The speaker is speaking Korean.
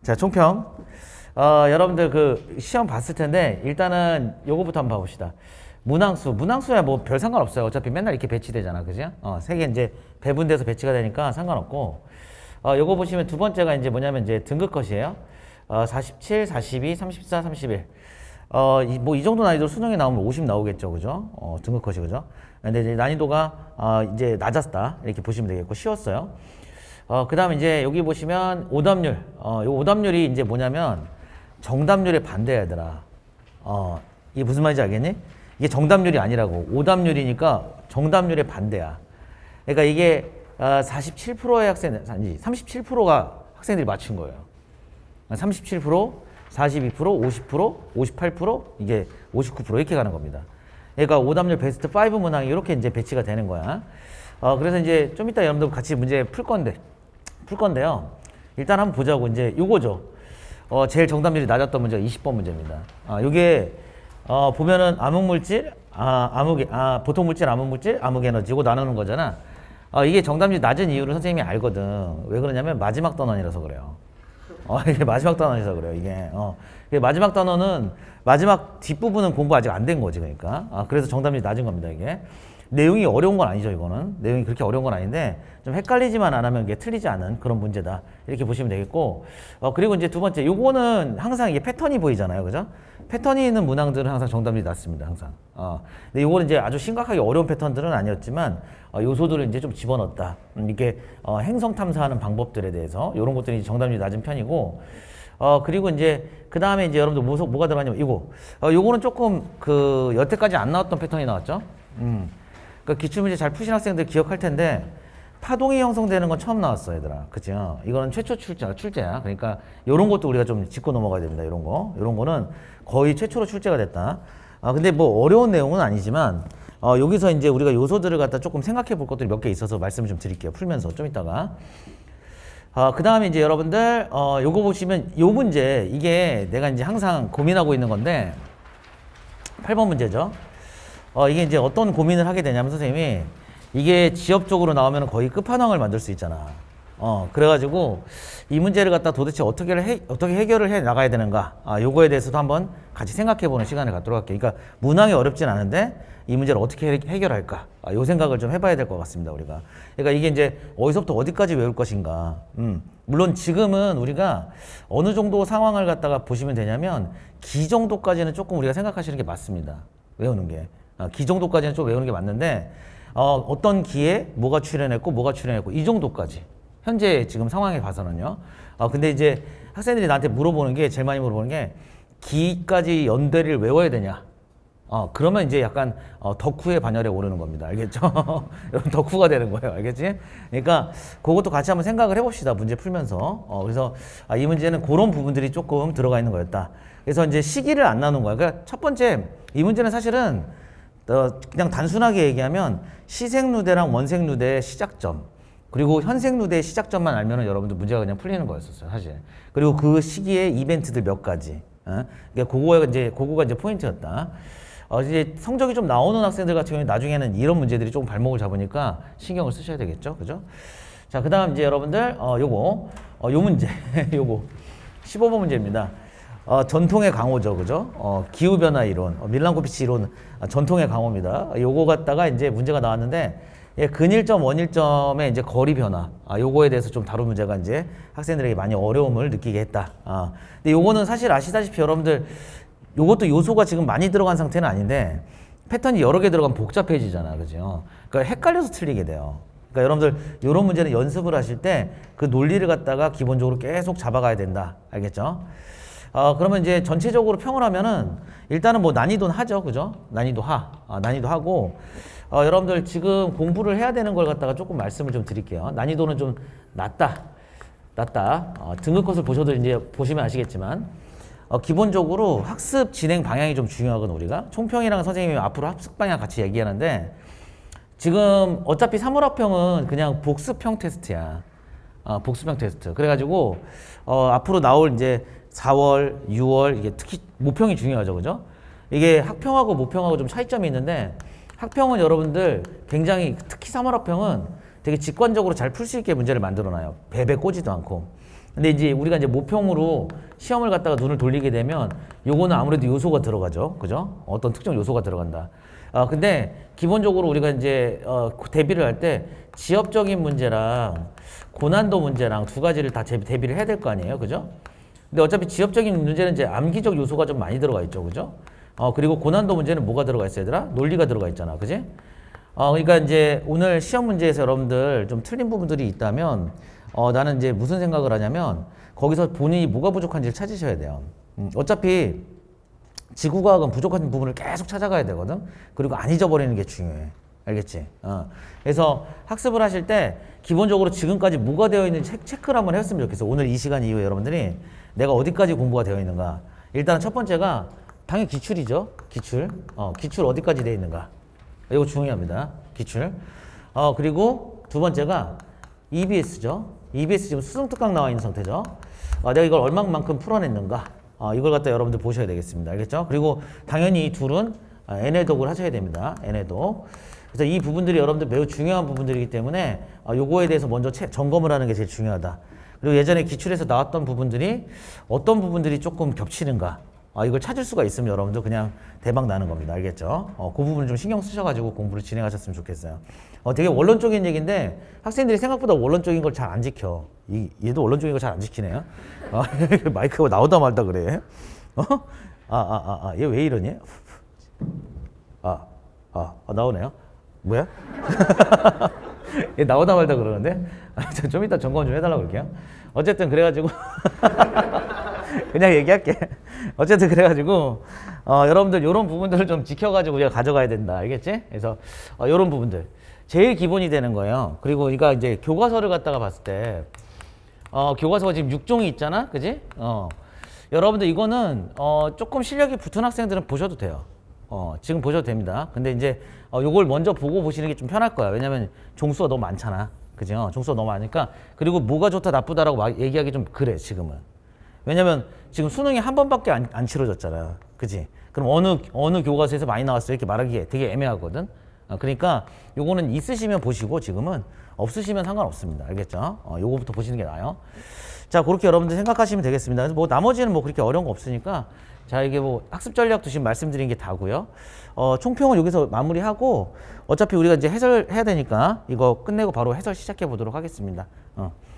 자, 총평. 여러분들 그 시험 봤을 텐데 일단은 요거부터 한번 봐봅시다. 문항수야 뭐 별 상관없어요. 어차피 맨날 이렇게 배치되잖아, 그죠? 세 개 이제 배분돼서 배치가 되니까 상관없고. 요거 보시면 두 번째가 이제 뭐냐면 이제 등급 컷이에요. 47, 42, 34, 31. 뭐 이 정도 난이도 수능에 나오면 50 나오겠죠, 그죠? 등급 컷이, 그죠? 근데 이제 난이도가 이제 낮았다 이렇게 보시면 되겠고 쉬웠어요. 그 다음에 이제 여기 보시면 오답률. 요 오답률이 이제 뭐냐면 정답률에 반대야, 얘들아. 이게 무슨 말인지 알겠니? 이게 정답률이 아니라고. 오답률이니까 정답률에 반대야. 그러니까 이게 47%의 학생들, 아니 37%가 학생들이 맞춘 거예요. 37%, 42%, 50%, 58%, 이게 59% 이렇게 가는 겁니다. 그러니까 오답률 베스트 5 문항이 이렇게 이제 배치가 되는 거야. 그래서 이제 좀 이따 여러분들 같이 문제 풀 건데요. 일단 한번 보자고. 이제 요거죠. 제일 정답률이 낮았던 문제가 20번 문제입니다. 요게 보면은 암흑물질, 보통물질, 암흑물질, 암흑에너지고 나누는 거잖아. 이게 정답률이 낮은 이유를 선생님이 알거든. 왜 그러냐면 마지막 단원이라서 그래요. 이게 마지막 단원이라서 그래요. 이게 마지막 단원은 마지막 뒷부분은 공부 아직 안 된 거지, 그러니까. 그래서 정답률이 낮은 겁니다, 이게. 내용이 어려운 건 아니죠, 이거는. 내용이 그렇게 어려운 건 아닌데 좀 헷갈리지만 안 하면 이게 틀리지 않은 그런 문제다. 이렇게 보시면 되겠고. 그리고 이제 두 번째, 요거는 항상 이게 패턴이 보이잖아요, 그죠? 패턴이 있는 문항들은 항상 정답률이 낮습니다, 항상. 근데 요거는 이제 아주 심각하게 어려운 패턴들은 아니었지만 요소들을 이제 좀 집어넣었다. 이렇게 행성 탐사하는 방법들에 대해서 이런 것들이 정답률이 낮은 편이고. 그리고 이제 그 다음에 이제 여러분들 뭐가 들어가냐면 요거는 조금 그 여태까지 안 나왔던 패턴이 나왔죠. 그 기출문제 잘 푸신 학생들 기억할 텐데 파동이 형성되는 건 처음 나왔어, 얘들아. 그죠? 이거는 최초 출제야. 그러니까 이런 것도 우리가 좀 짚고 넘어가야 됩니다. 이런 거는 거의 최초로 출제가 됐다. 근데 뭐 어려운 내용은 아니지만 여기서 이제 우리가 요소들을 갖다 조금 생각해 볼 것들이 몇 개 있어서 말씀을 좀 드릴게요. 풀면서 좀 이따가. 그 다음에 이제 여러분들 요거 보시면 요 문제, 이게 내가 이제 항상 고민하고 있는 건데 8번 문제죠. 이게 이제 어떤 고민을 하게 되냐면 선생님이 이게 지엽적으로 나오면 거의 끝판왕을 만들 수 있잖아. 그래가지고 이 문제를 갖다 도대체 어떻게 해결을 해 나가야 되는가. 요거에 대해서도 한번 같이 생각해보는 시간을 갖도록 할게요. 그러니까 문항이 어렵진 않은데 이 문제를 어떻게 해결할까. 요 생각을 좀 해봐야 될 것 같습니다, 우리가. 그러니까 이게 이제 어디서부터 어디까지 외울 것인가. 물론 지금은 우리가 어느 정도 상황을 갖다가 보시면 되냐면 기 정도까지는 조금 우리가 생각하시는 게 맞습니다. 외우는 게. 기 정도까지는 좀 외우는 게 맞는데 어떤 기에 뭐가 출현했고 이 정도까지 현재 지금 상황에 봐서는요. 근데 이제 학생들이 나한테 물어보는 게 제일 많이 물어보는 게 기까지 연대를 외워야 되냐. 그러면 이제 약간 덕후의 반열에 오르는 겁니다. 알겠죠? 여러분 덕후가 되는 거예요. 알겠지? 그러니까 그것도 같이 한번 생각을 해봅시다. 문제 풀면서. 그래서 이 문제는 그런 부분들이 조금 들어가 있는 거였다. 그래서 이제 시기를 안 나눈 거야. 그러니까 첫 번째 이 문제는 사실은 그냥 단순하게 얘기하면 시생누대랑 원생누대의 시작점 그리고 현생누대의 시작점만 알면은 여러분들 문제가 그냥 풀리는 거였었어요, 사실. 그리고 그 시기에 이벤트들 몇 가지. 그러니까 그거가 이제 포인트였다. 이제 성적이 좀 나오는 학생들 같은 경우에 나중에는 이런 문제들이 조금 발목을 잡으니까 신경을 쓰셔야 되겠죠, 그죠? 자, 그 다음 이제 여러분들 요 문제 요거 15번 문제입니다. 전통의 강호죠, 그죠? 기후변화 이론, 밀란코비치 이론, 전통의 강호입니다. 요거 갖다가 이제 문제가 나왔는데, 근일점, 원일점의 이제 거리 변화, 요거에 대해서 좀 다룬 문제가 이제 학생들에게 많이 어려움을 느끼게 했다. 근데 요거는 사실 아시다시피 여러분들, 요것도 요소가 지금 많이 들어간 상태는 아닌데, 패턴이 여러 개 들어가면 복잡해지잖아, 그죠? 그러니까 헷갈려서 틀리게 돼요. 그러니까 여러분들, 요런 문제는 연습을 하실 때 그 논리를 갖다가 기본적으로 계속 잡아가야 된다. 알겠죠? 그러면 이제 전체적으로 평을 하면은 일단은 뭐 난이도는 하죠, 그죠? 난이도 하고 여러분들 지금 공부를 해야 되는 걸 갖다가 조금 말씀을 좀 드릴게요. 난이도는 좀 낮다. 등급 컷을 이제 보시면 아시겠지만 기본적으로 학습 진행 방향이 좀 중요하거든. 우리가 총평이랑 선생님이 앞으로 학습 방향 같이 얘기하는데 지금 어차피 3월학평은 그냥 복습형 테스트야. 복습형 테스트. 그래가지고 앞으로 나올 이제 4월, 6월 이게 특히 모평이 중요하죠, 그죠? 이게 학평하고 모평하고 좀 차이점이 있는데 학평은 여러분들 굉장히 특히 3월 학평은 되게 직관적으로 잘 풀 수 있게 문제를 만들어놔요. 베베 꼬지도 않고. 근데 이제 우리가 이제 모평으로 시험을 갖다가 눈을 돌리게 되면 요거는 아무래도 요소가 들어가죠. 그죠? 어떤 특정 요소가 들어간다. 근데 기본적으로 우리가 이제 대비를 할 때 지엽적인 문제랑 고난도 문제랑 두 가지를 다 대비를 해야 될 거 아니에요. 그죠? 근데 어차피 지엽적인 문제는 이제 암기적 요소가 좀 많이 들어가 있죠. 그죠? 그리고 고난도 문제는 뭐가 들어가 있어요, 얘들아? 논리가 들어가 있잖아. 그지? 그러니까 이제 오늘 시험 문제에서 여러분들 좀 틀린 부분들이 있다면 나는 이제 무슨 생각을 하냐면 거기서 본인이 뭐가 부족한지를 찾으셔야 돼요. 어차피 지구과학은 부족한 부분을 계속 찾아가야 되거든. 그리고 안 잊어버리는 게 중요해. 알겠지? 그래서 학습을 하실 때 기본적으로 지금까지 뭐가 되어 있는지 체크를 한번 했으면 좋겠어. 오늘 이 시간 이후에 여러분들이 내가 어디까지 공부가 되어 있는가. 일단 첫 번째가 당연히 기출이죠. 기출. 기출 어디까지 되어 있는가. 이거 중요합니다. 기출. 그리고 두 번째가 EBS죠. EBS 지금 수승특강 나와 있는 상태죠. 내가 이걸 얼마만큼 풀어냈는가. 이걸 갖다 여러분들 보셔야 되겠습니다. 알겠죠? 그리고 당연히 이 둘은 N해독을 하셔야 됩니다. N해독. 그래서 이 부분들이 여러분들 매우 중요한 부분들이기 때문에 요거에 대해서 먼저 점검을 하는 게 제일 중요하다. 그리고 예전에 기출에서 나왔던 부분들이 어떤 부분들이 조금 겹치는가. 이걸 찾을 수가 있으면 여러분들 그냥 대박 나는 겁니다. 알겠죠? 그 부분을 좀 신경 쓰셔가지고 공부를 진행하셨으면 좋겠어요. 되게 원론적인 얘기인데 학생들이 생각보다 원론적인 걸 잘 안 지켜. 얘도 원론적인 걸 잘 안 지키네요. 마이크가 나오다 말다 그래. 얘 왜 이러니? 나오네요. 뭐야? 얘 나오다 말다 그러는데? 좀 이따 점검 좀 해달라고 그럴게요. 어쨌든 그래가지고 그냥 얘기할게. 어쨌든 그래가지고 여러분들 이런 부분들을 좀 지켜가지고 우리가 가져가야 된다. 알겠지? 그래서 이런 부분들 제일 기본이 되는 거예요. 그리고 우리가 이제 교과서를 갖다가 봤을 때 교과서가 지금 6종이 있잖아. 그지? 여러분들 이거는 조금 실력이 붙은 학생들은 보셔도 돼요. 지금 보셔도 됩니다. 근데 이제 요걸 먼저 보고 보시는 게 좀 편할 거야. 왜냐면 종수가 너무 많잖아. 그죠? 종수가 너무 많으니까. 그리고 뭐가 좋다 나쁘다라고 막 얘기하기 좀 그래 지금은. 왜냐면 지금 수능이 한 번밖에 안 치러졌잖아. 그지? 그럼 어느 교과서에서 많이 나왔어요? 이렇게 말하기에 되게 애매하거든. 그러니까 요거는 있으시면 보시고 지금은 없으시면 상관없습니다. 알겠죠? 요거부터 보시는 게 나아요. 자, 그렇게 여러분들 생각하시면 되겠습니다. 뭐 나머지는 뭐 그렇게 어려운 거 없으니까 자, 이게 뭐 학습 전략도 지금 말씀드린 게 다고요. 총평은 여기서 마무리하고 어차피 우리가 이제 해설해야 되니까 이거 끝내고 바로 해설 시작해 보도록 하겠습니다.